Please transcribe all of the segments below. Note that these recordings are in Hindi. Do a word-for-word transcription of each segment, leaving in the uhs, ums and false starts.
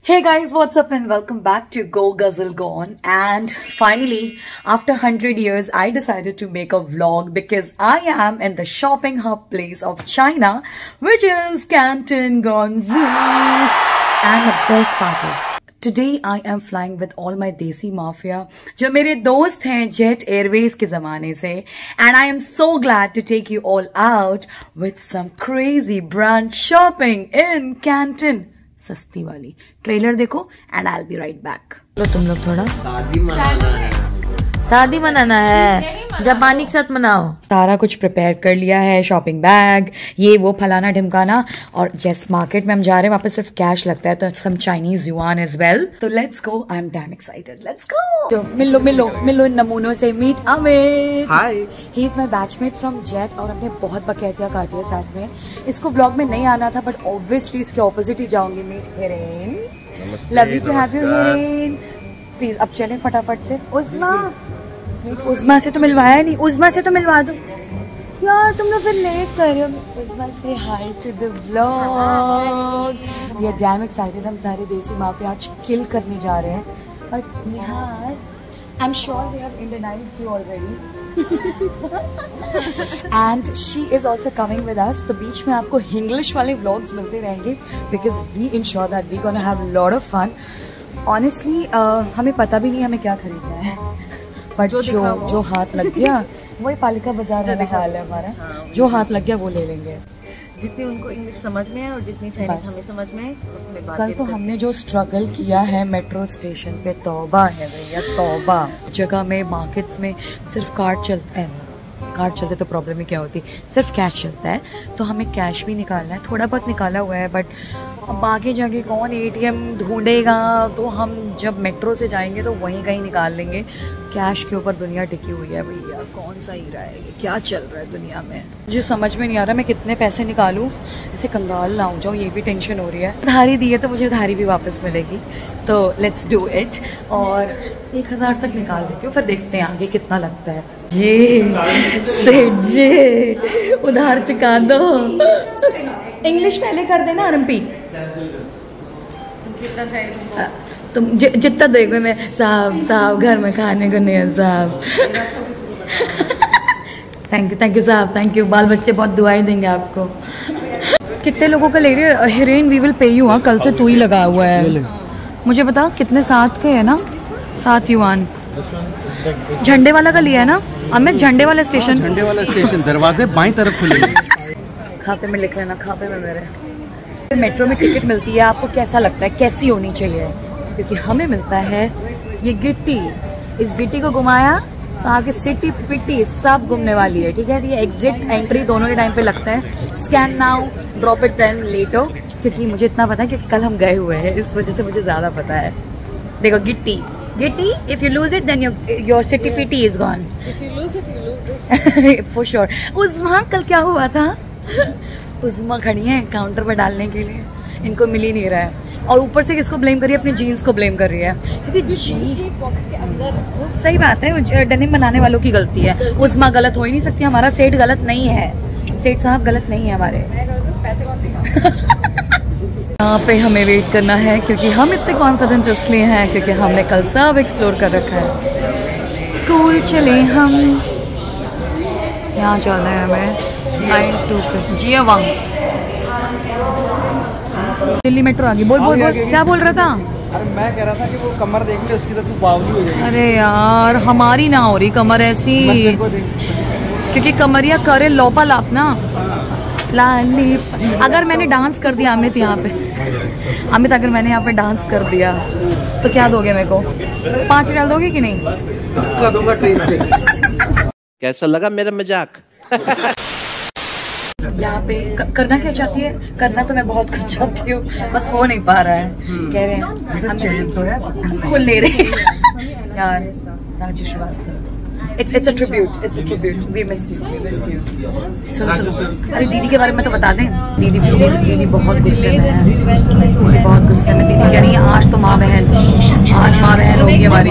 Hey guys, what's up and welcome back to Go Guzzle Gone. And finally, after one hundred years, I decided to make a vlog because I am in the shopping hub place of China, which is Canton Gonzu. And the best part is, today I am flying with all my Desi Mafia, जो मेरे दोस्त हैं Jet Airways के ज़माने से. And I am so glad to take you all out with some crazy brand shopping in Canton. सस्ती वाली. ट्रेलर देखो and I will be right back. तुम लोग थोड़ा शादी मनाना है शादी मनाना है जापानी के साथ मनाओ. सारा कुछ प्रिपेयर कर लिया है, शॉपिंग बैग, ये वो फलाना ढिमकाना. और जैस मार्केट में हम जा रहे हैं वहाँ पे सिर्फ कैश लगता है, तो some Chinese yuan as well. तो let's go. I am damn excited. Let's go. तो मिलो मिलो मिलो इन नमूनों से. Meet Amit. Hi. He is my batchmate from jet और हमने बहुत बकैतियाँ काटी है साथ में. इसको व्लॉग में नहीं आना था बट ऑब्वियसली इसके ऑपोजिट ही जाऊंगी. Meet Hiren. Lovely to have you Hiren. Please अब चलें फटाफट से. उस्मा उस्मा से तो मिलवाया नहीं. उस्मा से तो मिलवा दो यार, तुम लोग फिर लेट कर रहे हो. उस्मा से hi to the vlog. We are damn excited. हम सारे देसी माफिया आज किल करने जा रहे हैं. और Nihar, I am sure we have indianized you already. And she is also coming with us. तो बीच में आपको इंग्लिश वाले व्लॉग्स मिलते रहेंगे because we ensure that we gonna have lot of fun. Honestly हमें पता भी नहीं हमें क्या खरीदना है, बट जो जो, जो हाथ लग गया वही पालिका बाजार वाला हाल है हमारा. जो हाथ लग गया वो ले लेंगे. जितनी उनको इंग्लिश समझ में है और जितनी चाइनीज हमें समझ में है उसमें बात. कल तो हमने जो स्ट्रगल किया है मेट्रो स्टेशन पे, तौबा है भैया तौबा. जगह में मार्केट्स में सिर्फ कार्ड चलता है. कार्ड चलते तो प्रॉब्लम ही क्या होती, सिर्फ कैश चलता है. तो हमें कैश भी निकालना है. थोड़ा बहुत निकाला हुआ है बट अब आगे जाके कौन एटीएम ढूंढेगा. तो हम जब मेट्रो से जाएंगे तो वहीं कहीं निकाल लेंगे. कैश के ऊपर दुनिया टिकी हुई है भैया. कौन सा ही रहा है, क्या चल रहा है दुनिया में, मुझे समझ में नहीं आ रहा मैं कितने पैसे निकालूं. ऐसे कंगाल ना हो जाऊँ, ये भी टेंशन हो रही है. उधारी दी है तो मुझे उधारी भी वापस मिलेगी. तो लेट्स डू इट. और एक हज़ार तक निकाल देती हूँ, फिर देखते हैं आगे कितना लगता है. जी सेठ जी उधार चुका दो. इंग्लिश पहले कर देना आरम्पी. कितना चाहिए तुमको? तुम ज, जितना देखो मैं साहब साहब घर में खाने को नहीं है साहब. थैंक यू थैंक यू साहब थैंक यू. बाल बच्चे बहुत दुआएं देंगे आपको. कितने लोगों का ले रहे हो Hiren? We will pay you. हाँ कल से तू ही लगा हुआ है. मुझे बता कितने? सात के है ना? सात युआन. झंडे वाला का लिया है ना अमित? झंडे वाला स्टेशन. झंडे वाला स्टेशन दरवाजे बाईं तरफ खुलेंगे. खाते में लिख लेना. खाते में मेरे मेट्रो में टिकट मिलती है. आपको कैसा लगता है कैसी होनी चाहिए? क्योंकि हमें मिलता है ये गिट्टी. इस गिट्टी को घुमाया तो आपकी सिटी पिटी सब घूमने वाली है. ठीक है, ये एग्जिट एंट्री दोनों के टाइम पे लगता है. Scan now drop it ten letter. क्योंकि मुझे इतना पता है कि कल हम गए हुए हैं, इस वजह से मुझे ज्यादा पता है. देखो गिट्टी गिट्टी. If you lose it then your city pity is gone. If you lose it you lose this for sure. Usma कल क्या हुआ था? उस्मा खड़ी है काउंटर पर डालने के लिए, इनको मिल ही नहीं रहा है. और ऊपर से किसको ब्लेम कर रही है? अपनी जीन्स को ब्लेम कर रही है. क्योंकि जीन्स की पॉकेट के अंदर. सही बात है, डेनिम बनाने वालों की गलती है. उस्मा गलत हो ही नहीं सकती. हमारा सेठ गलत नहीं है. सेठ साहब गलत नहीं है हमारे. पैसे कौन देगा? यहाँ पे हमें वेट करना है क्योंकि हम इतने कॉन्फिडेंट इसलिए हैं क्योंकि हमने कल सब एक्सप्लोर कर रखा है. स्कूल चले हम. यहाँ जाना है हमें नाइन टू पे. जिया वांग. दिल्ली मेट्रो आ गई. बोल बोल बोल क्या बोल रहा था? अरे मैं कह रहा था कि वो कमर देख ले, उसकी तो तू बावली हो जाएगी. अरे यार हमारी ना हो रही कमर ऐसी, क्योंकि कमरिया करे लोपा लाप ना लाली. अगर मैंने डांस कर दिया अमित यहाँ पे, अमित अगर मैंने यहाँ पे डांस कर दिया तो क्या दोगे मेरे को? पाँच डाल दोगे कि नहीं? धक्का दूंगा ट्रेन से. कैसा लगा मेरा मजाक? यहाँ पे करना क्या चाहती है? करना तो मैं बहुत कुछ चाहती हूँ, बस हो नहीं पा रहा है. कह रहे हैं हम खुद ले रहे हैं यार. Raju Srivastava. It's it's a tribute. It's a tribute. We miss you. We miss you. सुन सुन. अरे दीदी के बारे में तो बता दें. दीदी दीदी दीदी बहुत गुस्से में है. दीदी बहुत गुस्से में. दीदी कह रही है आज तो माँ बहन, आज माँ बहन होगी हमारी.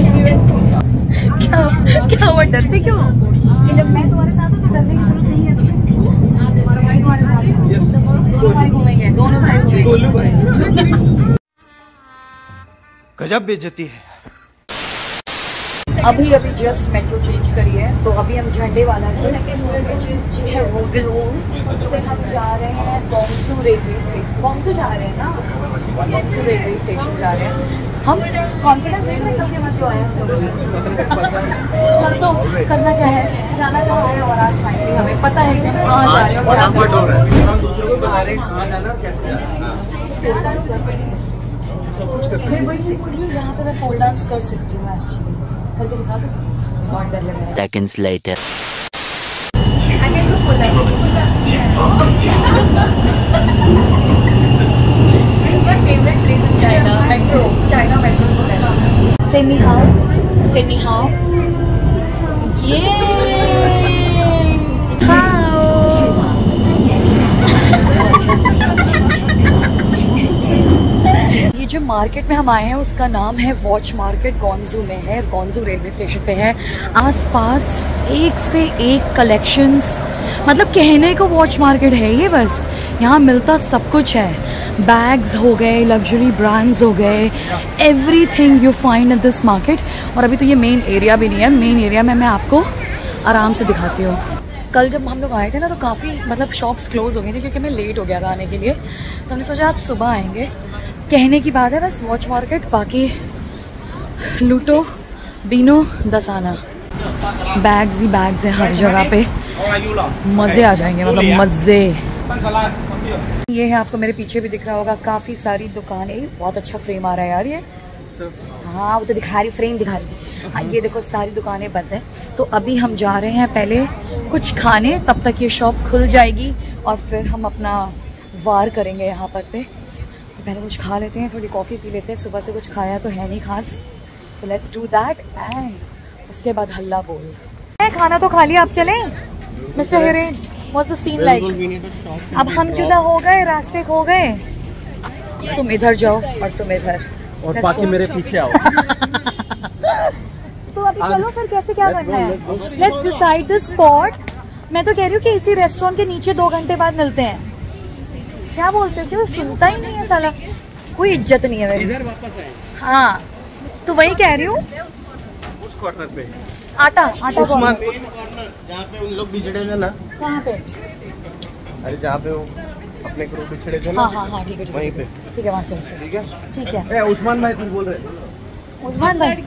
क्या क्या हुआ? डरते क्यों? कि जब मैं तुम्हारे साथ हूँ तो डरने की जरूरत नहीं है. तुम्हारा भाई तुम्हारे साथ है. दोनों भाई घूमेंगे. दोनों भाई घूमेंगे. गजब बेइज्जती है। अभी अभी जस्ट मेट्रो चेंज करी है, तो अभी हम झंडे वाला से है वोगलून से हम जा रहे हैं गोंगसू रेलवे स्टेशन। गोंगसू जा रहे हैं ना, गोंगसू रेलवे स्टेशन जा रहे हैं हम। कॉन्फिडेंस है ना, कल के बाद जो आया कल तो करना क्या है, जाना कहाँ है, और आज फाइनली हमें पता है कि हम कहाँ जा रहे हैं और क्या कर रहे हैं। दूसरों को बता रहे हैं कहाँ जाना, कैसे जाना। मैं वही यहाँ पे मैं पोल डांस कर सकती हूँ, एक्चुअली करके दिखा दूँ। बहुत डर लग रहा है। Seconds later. I can do pull-ups. This is my favorite place in China. Metro. China Metro is best. Say ni hao. Say ni hao. Yay! Hao. ये जो मार्केट में हम आए हैं उसका नाम है वॉच मार्केट, गोंगसू में है, गोंगसू रेलवे स्टेशन पे है। आसपास एक से एक कलेक्शंस, मतलब कहने को वॉच मार्केट है ये, बस यहाँ मिलता सब कुछ है। बैग्स हो गए, लग्जरी ब्रांड्स हो गए, everything you find in this market. और अभी तो ये मेन एरिया भी नहीं है, मेन एरिया में मैं आपको आराम से दिखाती हूँ। कल जब हम लोग आए थे ना तो काफ़ी मतलब शॉप्स क्लोज हो गई थी क्योंकि मैं लेट हो गया था आने के लिए, तो हमने सोचा आज सुबह आएंगे। कहने की बात है बस वॉच मार्केट, बाकी लूटो बीनो दसाना, बैग्स ही बैग्स हैं हर जगह पे, मज़े आ जाएंगे, मतलब मज़े। ये है, आपको मेरे पीछे भी दिख रहा होगा, काफ़ी सारी दुकानें। बहुत अच्छा फ्रेम आ रहा है यार ये। हाँ वो तो दिखा रही, फ्रेम दिखा रही। हाँ ये देखो सारी दुकानें बंद हैं, तो अभी हम जा रहे हैं पहले कुछ खाने, तब तक ये शॉप खुल जाएगी और फिर हम अपना वार करेंगे यहाँ पर पे। तो पहले कुछ खा लेते हैं, थोड़ी कॉफ़ी पी लेते हैं, सुबह से कुछ खाया तो है नहीं खास, so let's do that and उसके बाद हल्ला बोल। खाना तो खा लिया, आप चलें mister Hiren? What's the scene like? अब हम जुदा हो गए, रास्ते खो गए, तुम इधर जाओ और तुम इधर, और बाकी मेरे पीछे आओ। तो अभी चलो फिर कैसे क्या करना है, लेट्स डिसाइड द स्पॉट। मैं तो कह रही हूँ कि इसी रेस्टोरेंट के नीचे दो घंटे बाद मिलते हैं। क्या बोलते हो? क्यों सुनता ही नहीं है साला, कोई इज्जत नहीं है मेरी। इधर वापस आए। हाँ तो वही कह रही हूँ, उस कॉर्नर पे आटा आटा उस्मान कॉर्नर जहाँ पे उन लोग बिछड़े थे ना, कहाँ पे? अरे जहाँ पे वो अपने ग्रुप बिछड़े थे ना, हाँ हाँ हाँ ठीक है ठीक वहीं है पे। ठीक है, वहाँ चलते हैं। ठीक है ठीक है ए, उस्मान भाई कुछ बोल रहे हैं। उस्मान भाई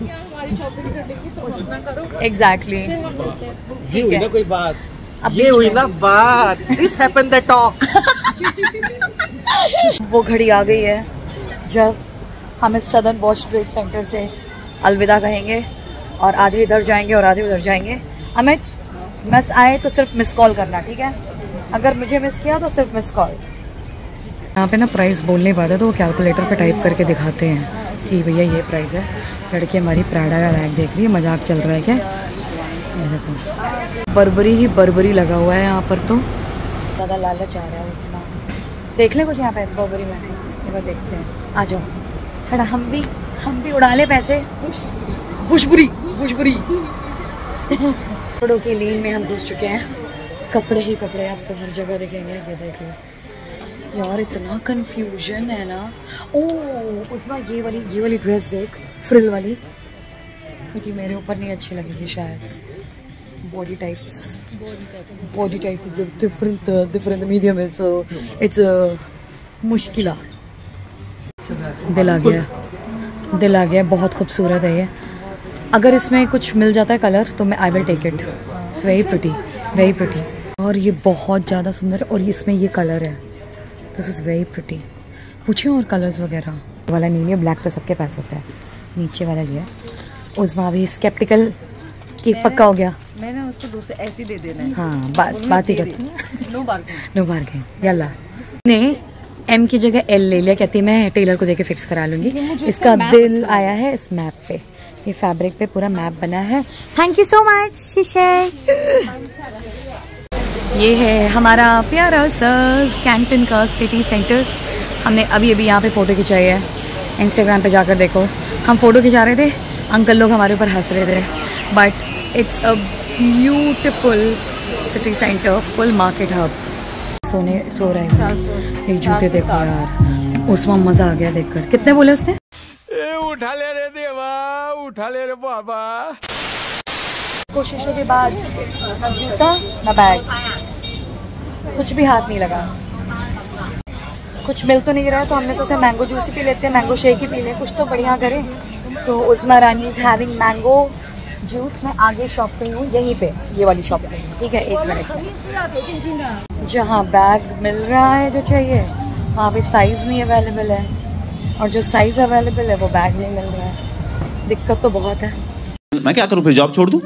एग्जैक्टली ये हुई ना कोई बात, अब ये हुई ना बात, दिस हैपेंड द टॉक। वो घड़ी आ गई है जब हम इस सदर्न वॉच ट्रेड सेंटर से अलविदा कहेंगे और आधे इधर जाएंगे और आधे उधर जाएंगे। अमित मिस आए तो सिर्फ मिस कॉल करना, ठीक है? अगर मुझे मिस किया तो सिर्फ मिस कॉल। यहाँ पे ना प्राइस बोलने की बात है तो वो कैलकुलेटर पे टाइप करके दिखाते हैं कि भैया ये प्राइस है। लड़की हमारी प्राडा का बैग देख रही है, मजाक चल रहा है क्या? ये देखो बर्बरी ही बर्बरी लगा हुआ है यहाँ पर, तो ज़्यादा लालच आ रहा है उतना। देख लें कुछ यहाँ पे बर्बरी में, एक बार देखते हैं। आ जाओ थोड़ा, हम भी हम भी उड़ा ले पैसे। बुशबुरी बुशबुरी कपड़ों की लीन में हम घुस चुके हैं, कपड़े ही कपड़े आपको हर जगह दिखेंगे। ये देख लो यार, इतना कंफ्यूजन है ना। ओह उसमें ये वाली ये वाली ड्रेस देख, फ्रिल वाली, क्योंकि मेरे ऊपर नहीं अच्छी लगेगी शायद। Body types body type is different different medium, it's it's मुश्किला। दिल आ गया, दिल आ गया, बहुत खूबसूरत है ये। अगर इसमें कुछ मिल जाता है कलर तो मैं I will take it. It's very pretty, very pretty. और ये बहुत ज़्यादा सुंदर है, और इसमें ये कलर है, दिस इज़ वेरी प्रिटी। पूछिए और कलर्स वगैरह वाला नहीं है, ब्लैक तो सबके पास होता है, नीचे वाला लिया। उसमें अभी स्केप्टिकल कि पक्का हो गया। मैंने उसको दूसरे ऐसे दे देना है। हाँ बस बात ही करती नो बार्गेन नो बार्गेन। यल्ला ने एम की जगह एल ले लिया, कहती मैं टेलर को देके फिक्स करा लूंगी। इसका दिल आया है इस मैप पे, ये फैब्रिक पे पूरा मैप बना है। थैंक यू सो मच शीशे। ये है हमारा प्यारा सा कैंटन का सिटी सेंटर। हमने अभी अभी यहाँ पे फ़ोटो खिंचाई है, इंस्टाग्राम पे जाकर देखो। हम फ़ोटो खिंचा रहे थे, अंकल लोग हमारे ऊपर हंस रहे थे, but it's a beautiful city centre, full market hub. सोने सो रहे हैं। ये जूते देखो यार, उसमें मज़ा आ गया देखकर। कितने बोले उसने? उठा ले रे देवा, उठा ले रे बाबा। कोशिशों के बाद ना जूता ना बैग, कुछ भी हाथ नहीं लगा। कुछ मिल तो नहीं रहा है तो हमने सोचा मैंगो जूस ही पी लेते हैं, मैंगो शेक ही पी लें, कुछ तो बढ़िया करें। तो Usma Rani is having mango juice. मैं आगे शॉप पे हूँ, यहीं पे, ये वाली शॉप पे, ठीक है। एक मिनट, जहाँ बैग मिल रहा है जो चाहिए वहाँ पे साइज़ नहीं अवेलेबल है, और जो साइज़ अवेलेबल है वो बैग नहीं मिल रहा है। दिक्कत तो बहुत है। मैं क्या करूँ फिर, जॉब छोड़ दूँ?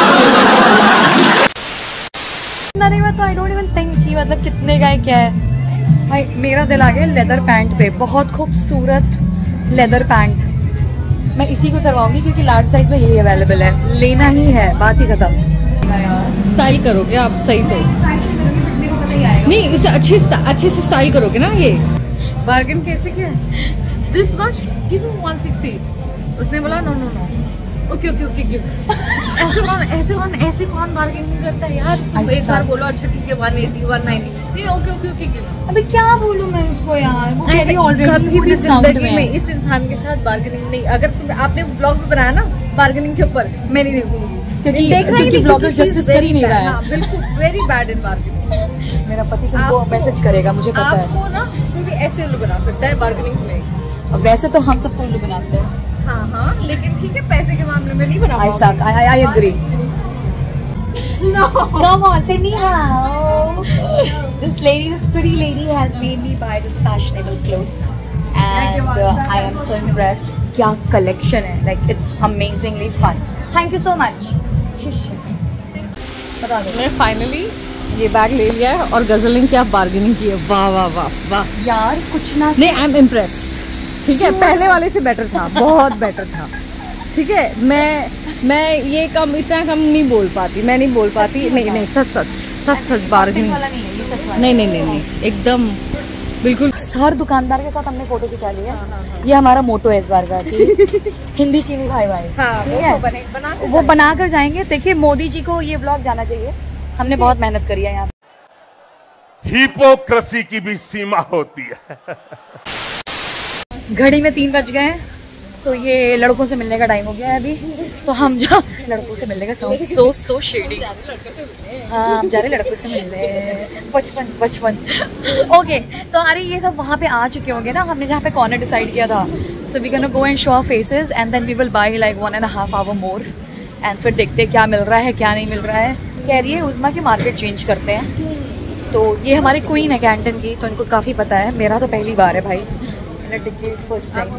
नहीं मतलब आई डोंट इवन थिंक कि मतलब कितने का है क्या है। भाई मेरा दिल आ गया लेदर पैंट पे, बहुत खूबसूरत लेदर पैंट। मैं इसी को करवाऊंगी क्योंकि लार्ज साइज में यही अवेलेबल है, लेना ही है, बात ही खत्म। स्टाइल करोगे आप सही तो नहीं, इसे अच्छे अच्छे से स्टाइल करोगे ना। ये बार्गेन कैसे किया? This watch give me one sixty. उसने बोला no no no, okay okay okay give. ऐसे कौन ऐसे कौन ऐसे कौन बार्गेनिंग करता है यार? तुम एक बार बोलो अच्छा ठीक है वन एटी वन नाइन्टी, नहीं ओके ओके ओके गिव। अबे क्या बोलूं मैं उसको यार, वो कह रही ऑलरेडी कभी भी जिंदगी में इस इंसान के साथ बार्गेनिंग नहीं। अगर तुम आपने व्लॉग भी बनाया ना बार्गेनिंग के ऊपर, मैं नहीं देखूंगी क्योंकि क्योंकि ब्लॉगर जस्टिस कर ही नहीं रहा है। बिल्कुल वेरी बैड इन बार्गेनिंग। मेरा पति तुमको मैसेज करेगा, मुझे पता है। आपको ना कोई भी ऐसे उल्लू बना सकता है बार्गेनिंग में। और वैसे तो हम सबको उल्लू बनाते हैं। हाँ हाँ, लेकिन ठीक है पैसे के मामले में नहीं बना I suck. I I agree. No. Come on, say ni hao. This lady, this pretty lady, has made me buy this fashionable clothes, and uh, I am so impressed. क्या collection है? Like it's amazingly fun. Thank you so much. बता दो। मैंने फाइनली ये बैग ले लिया है और गजल ने क्या बार्गेनिंग की है। वाह वाह वाह वाह यार कुछ ना। नहीं आई एम इम्प्रेस्ड। ठीक है, पहले वाले से बेटर था, बहुत बेटर था। ठीक है, मैं मैं ये कम इतना कम नहीं बोल पाती, मैं नहीं बोल पाती। नहीं नहीं सच सच सच सच बार्गेनिंग नहीं नहीं नहीं नहीं एकदम बिल्कुल। हर दुकानदार के साथ हमने फोटो खिंचा लिया। हाँ, हाँ, हाँ। ये हमारा मोटो है इस बार का कि हिंदी चीनी भाई भाई। हाँ, ठीक है, बने, बना वो बना कर जाएंगे। देखिए मोदी जी को ये ब्लॉग जाना चाहिए, हमने बहुत मेहनत करी है यहाँ। हिपोक्रेसी की भी सीमा होती है। घड़ी में तीन बज गए हैं, तो ये लड़कों से मिलने का टाइम हो गया है अभी। तो हम जा लड़कों से मिलने का सो सो सो शेडी। हाँ हम जा रहे लड़कों से मिलने, बचपन बचपन। ओके तो अरे ये सब वहाँ पे आ चुके होंगे ना, हमने जहाँ पे कॉर्नर डिसाइड किया था। So we can go and show our faces and then we will buy like one and half hour more, and फिर देखते क्या मिल रहा है क्या नहीं मिल रहा है। कह रही है उस्मा की मार्केट चेंज करते हैं। तो ये हमारी क्वीन है कैंटन की, तो इनको काफ़ी पता है। मेरा तो पहली बार है भाई, फर्स्ट टाइम।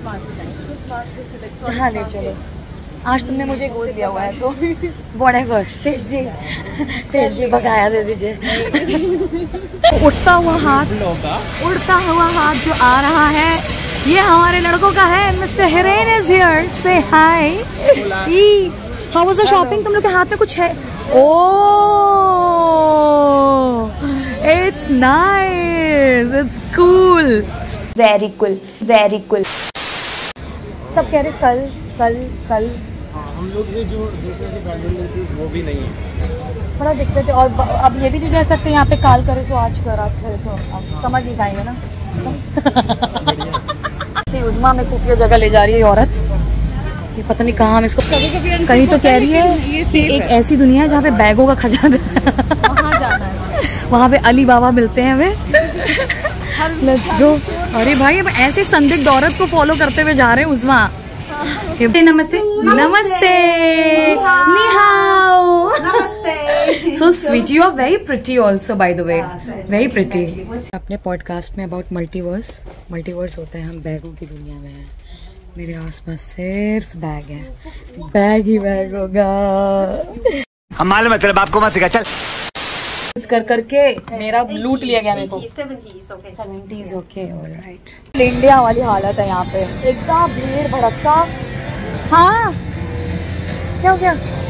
हाँ ले चलो, आज तुमने मुझे गोद दिया हुआ है तो व्हाटएवर। सेठ जी सेठ जी बकाया दे दीजिए। उठता हुआ हाथ उड़ता हुआ हाथ जो आ रहा है ये हमारे लड़कों का है। Mister Hiren is here, say hi. How was the shopping? तुम लोग के हाथ में कुछ है? Oh it's nice, it's cool, very cool very cool. सब कह रहे कल कल कल। हम लोग भी जो दूसरे से गार्डन वो भी नहीं है, बड़ा दिक्कत है। और अब ये भी नहीं कह सकते यहाँ पे काल करे सो आज कर, आज करे सो अब समझ नहीं पाएंगे ना। उस्मा में खुफिया जगह ले जा रही है औरत, ये पता नहीं कहाँ हम इसको। कहीं तो कह रही है ये एक ऐसी दुनिया है जहाँ पे बैगों का खजाना वहाँ जाना है, वहाँ पे अली बाबा मिलते हैं हमें। Let's go. अरे भाई अब ऐसे संदिग्ध औरत को फॉलो करते हुए जा रहे हैं उस्मा। नमस्ते नमस्ते नि हाओ नमस्ते। So sweet, you are very pretty also by the way, very pretty. अपने पॉडकास्ट में अबाउट मल्टीवर्स मल्टीवर्स होता है, हम बैगों की दुनिया में हैं। मेरे आसपास सिर्फ बैग है, बैग ही बैग होगा। हम मालूम है तेरे बाप को मत सिखा, चल। कर करके मेरा लूट लिया गया मेरे को। Seventies okay alright. इंडिया वाली हालत है यहाँ पे, एकदम भीड़ भड़का। हाँ क्या हो गया?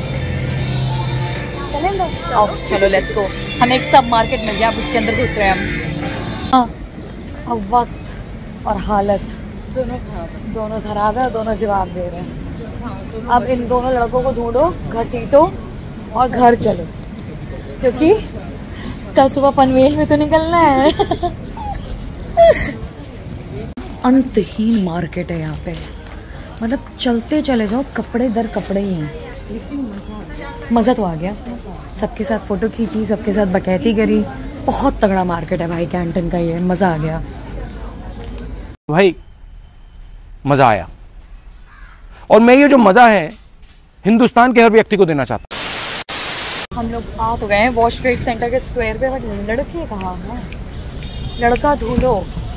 चलेंगे आओ चलो लेट्स गो। हमें एक सब मार्केट मिल गया, अब उसके अंदर घुस रहे हैं हम। हाँ अब वक्त और हालत दोनों खराब है, दोनों खराब है, दोनों जवाब दे रहे हैं। अब इन दोनों लड़कों को ढूंढो, घसीटो और घर चलो, क्योंकि कल सुबह पनवेल में तो निकलना है। अंतहीन मार्केट है यहाँ पे, मतलब चलते चले जाओ, कपड़े दर कपड़े ही हैं। मज़ा तो आ गया, सबके साथ फ़ोटो खींची, सबके साथ बकैती करी। बहुत तगड़ा मार्केट है भाई कैंटन का, ये मज़ा आ गया भाई, मजा आया। और मैं ये जो मजा है हिंदुस्तान के हर व्यक्ति को देना चाहता हूँ। हम लोग आ तो गए हैं वॉश ट्रेड सेंटर के स्क्वायर पे, बट लड़के कहाँ हैं? लड़का ढूंढो।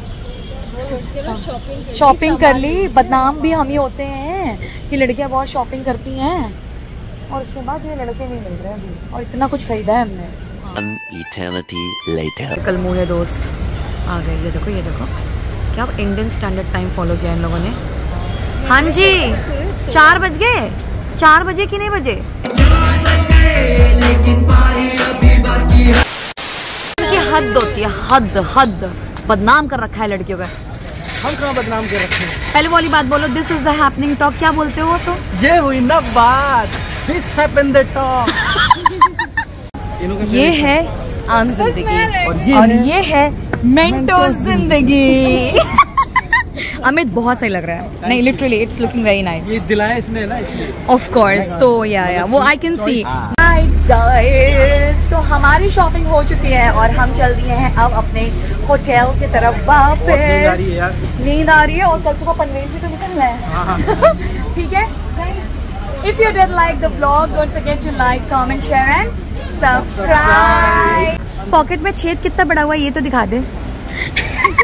शॉपिंग कर ली, बदनाम भी हम ही होते हैं कि लड़कियां बहुत शॉपिंग करती हैं, और उसके बाद ये लड़के नहीं मिल रहे अभी, और इतना कुछ खरीदा है हमने। An eternity later. कल मुँह दोस्त आ गए, ये देखो ये देखो, क्या इंडियन स्टैंडर्ड टाइम फॉलो किया इन लोगों ने। हाँ जी, चार बज गए, चार बजे कि नहीं बजे? की हद होती है, हद हद बदनाम कर रखा है लड़कियों का। हम कहाँ बदनाम कर रखे हैं? पहले वाली बात बोलो, this is the happening talk. क्या बोलते हो तो? ये हुई ना बात, दिस हैपेंड द टॉक। ये है आम जिंदगी, और ये है मेंटो जिंदगी। अमित बहुत सही लग रहा है। नहीं, literally it's looking very nice. ये दिलाया इसने ना, इसलिए। ऑफ कोर्स, तो या या वो I can see. Hi guys, तो हमारी शॉपिंग हो चुकी है और हम चल दिए हैं अब अपने होटल की तरफ वापस। नींद आ रही है यार। नींद आ रही है, और कल सुबह पनवेल भी तो निकलना है। ठीक है, if you did like the vlog, don't forget to like, comment, share and subscribe. Pocket में छेद कितना बड़ा हुआ है ये तो दिखा दे।